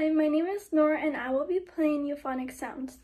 Hi, my name is Nora and I will be playing euphonic sounds.